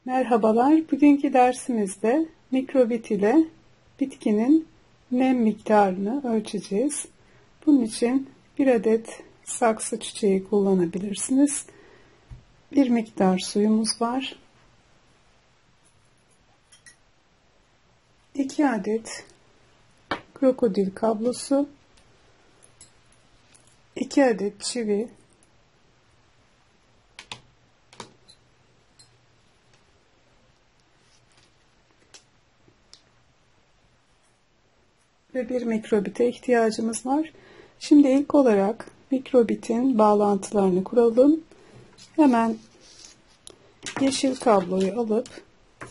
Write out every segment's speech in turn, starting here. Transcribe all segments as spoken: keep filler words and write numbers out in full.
Merhabalar, bugünkü dersimizde mikrobit ile bitkinin nem miktarını ölçeceğiz. Bunun için bir adet saksı çiçeği kullanabilirsiniz. Bir miktar suyumuz var. iki adet krokodil kablosu, iki adet çivi, ve bir mikrobite ihtiyacımız var. Şimdi ilk olarak mikrobitin bağlantılarını kuralım. Hemen yeşil kabloyu alıp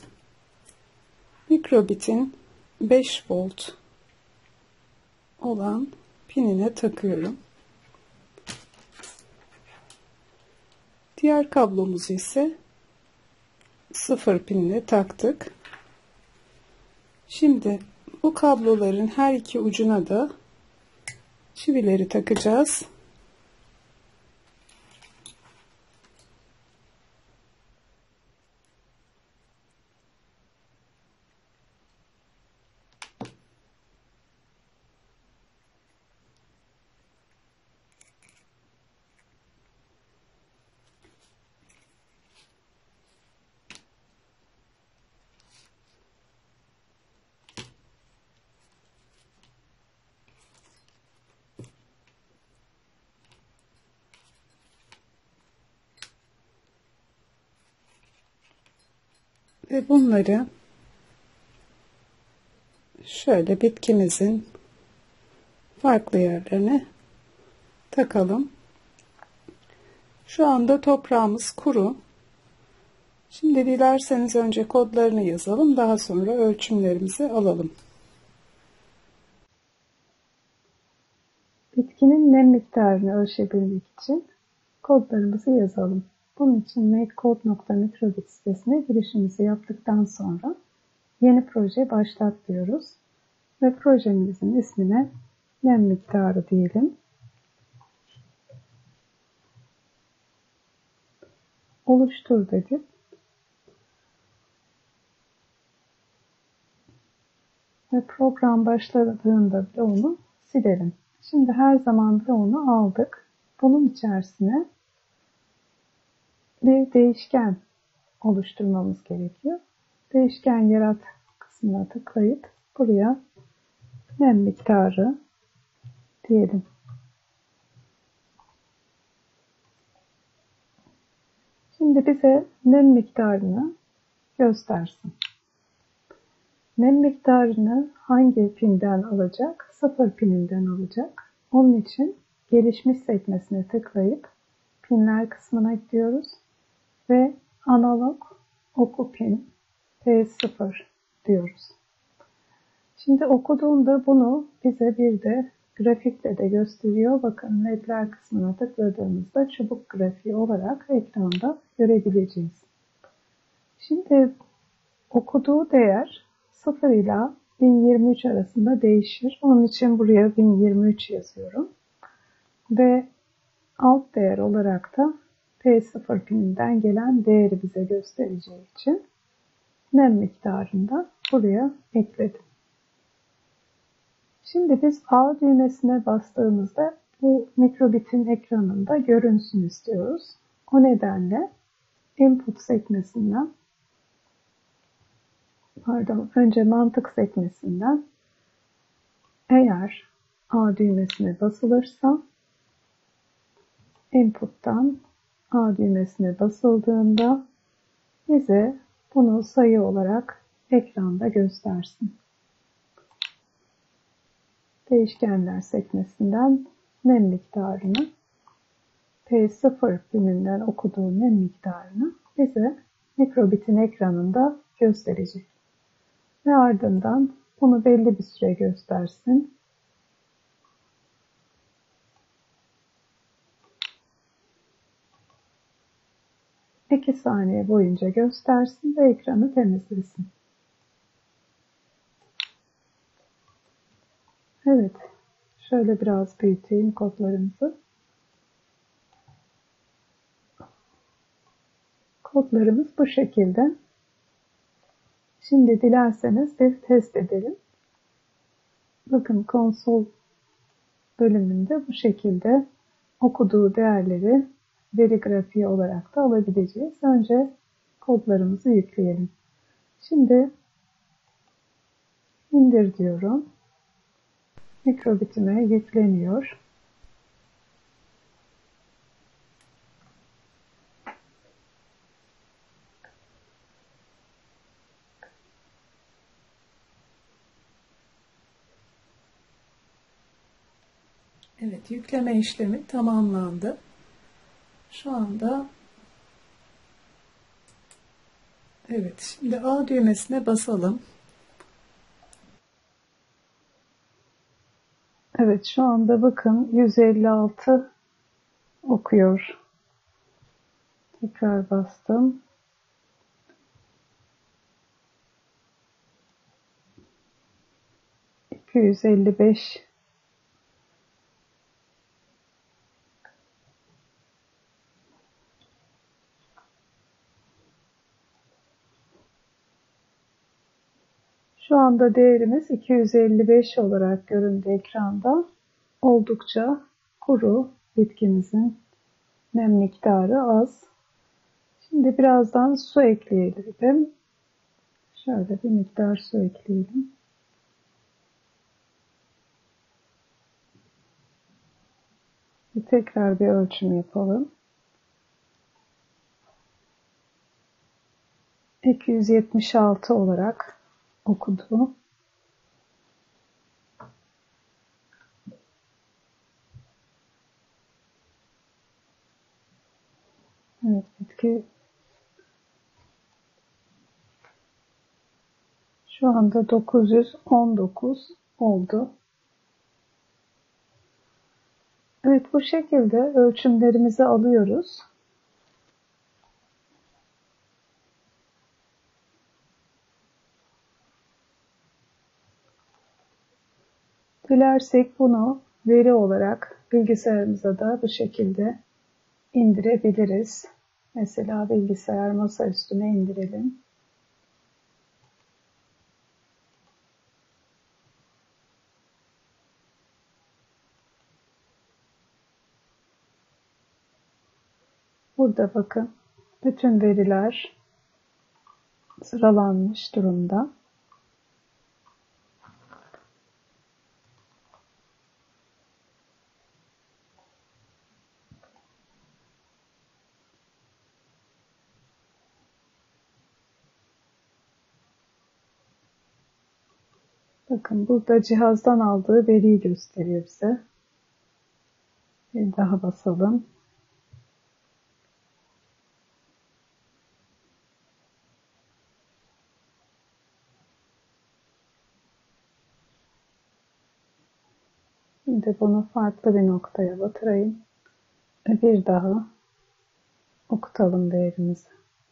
mikrobitin beş volt olan pinine takıyorum. Diğer kablomuzu ise sıfır pinine taktık. Şimdi bu kabloların her iki ucuna da çivileri takacağız. Ve bunları şöyle bitkimizin farklı yerlerine takalım. Şu anda toprağımız kuru. Şimdi dilerseniz önce kodlarını yazalım. Daha sonra ölçümlerimizi alalım. Bitkinin nem miktarını ölçebilmek için kodlarımızı yazalım. Bunun için makecode nokta mikrobit sitesine girişimizi yaptıktan sonra yeni proje başlat diyoruz. Ve projemizin ismine nem miktarı diyelim. Oluştur dedik. Ve program başladığında bloğunu silelim. Şimdi her zaman bloğunu aldık. Bunun içerisine bir değişken oluşturmamız gerekiyor. Değişken yarat kısmına tıklayıp buraya nem miktarı diyelim. Şimdi bize nem miktarını göstersin. Nem miktarını hangi pinden alacak? Sıfır pininden alacak. Onun için gelişmiş sekmesine tıklayıp pinler kısmına gidiyoruz ve analog oku pin P sıfır diyoruz. Şimdi okuduğunda bunu bize bir de grafikle de gösteriyor. Bakın ledler kısmına tıkladığımızda çubuk grafiği olarak ekranda görebileceğiz. Şimdi okuduğu değer sıfır ile bin yirmi üç arasında değişir. Onun için buraya bin yirmi üç yazıyorum. Ve alt değer olarak da P sıfır pininden gelen değeri bize göstereceği için nem miktarını da buraya ekledim. Şimdi biz A düğmesine bastığımızda bu mikrobitin ekranında görünsün istiyoruz. O nedenle input sekmesinden, pardon önce mantık sekmesinden eğer A düğmesine basılırsa input'tan A düğmesine basıldığında bize bunu sayı olarak ekranda göstersin. Değişkenler sekmesinden nem miktarını, P sıfır pininden okuduğu nem miktarını bize mikrobitin ekranında gösterecek. Ve ardından bunu belli bir süre göstersin. iki saniye boyunca göstersin ve ekranı temizlesin. Evet, şöyle biraz büyüteyim kodlarımızı. Kodlarımız bu şekilde. Şimdi dilerseniz bir test edelim. Bakın konsol bölümünde bu şekilde okuduğu değerleri veri grafiği olarak da alabileceğiz. Önce kodlarımızı yükleyelim. Şimdi indir diyorum. Mikrobitime yükleniyor. Evet, yükleme işlemi tamamlandı. Şu anda evet, şimdi A düğmesine basalım. Evet, şu anda bakın yüz elli altı okuyor. Tekrar bastım. iki yüz elli beş. Şu anda değerimiz iki yüz elli beş olarak göründü ekranda. Oldukça kuru, bitkimizin nem miktarı az. Şimdi birazdan su ekleyelim. Şöyle bir miktar su ekleyelim. Bir tekrar bir ölçüm yapalım. iki yüz yetmiş altı olarak okudu. Evet, bitki şu anda dokuz yüz on dokuz oldu. Evet, bu şekilde ölçümlerimizi alıyoruz. Dilersek bunu veri olarak bilgisayarımıza da bu şekilde indirebiliriz. Mesela bilgisayar masa üstüne indirelim. Burada bakın bütün veriler sıralanmış durumda. Bakın burada cihazdan aldığı veriyi gösteriyor bize. Bir daha basalım. Şimdi bunu farklı bir noktaya batırayım. Bir daha okutalım değerimizi.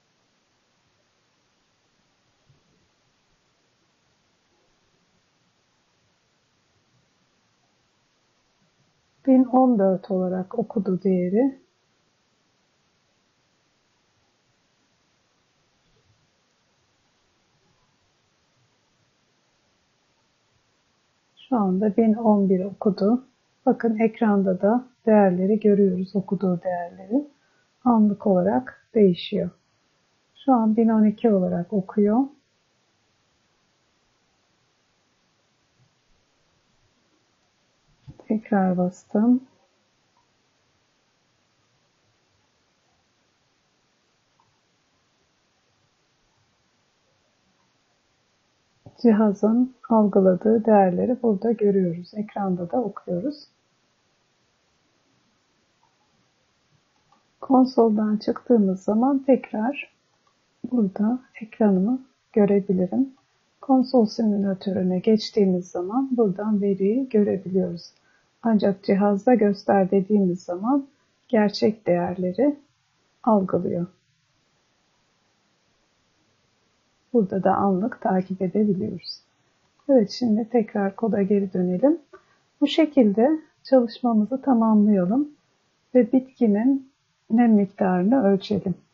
bin on dört olarak okudu değeri. Şu anda bin on bir okudu. Bakın ekranda da değerleri görüyoruz, okuduğu değerleri. Anlık olarak değişiyor. Şu an bin on iki olarak okuyor. Tekrar bastım. Cihazın algıladığı değerleri burada görüyoruz. Ekranda da okuyoruz. Konsoldan çıktığımız zaman tekrar burada ekranımı görebilirim. Konsol simülatörüne geçtiğimiz zaman buradan veriyi görebiliyoruz. Ancak cihazda göster dediğimiz zaman gerçek değerleri algılıyor. Burada da anlık takip edebiliyoruz. Evet, şimdi tekrar koda geri dönelim. Bu şekilde çalışmamızı tamamlayalım ve bitkinin nem miktarını ölçelim.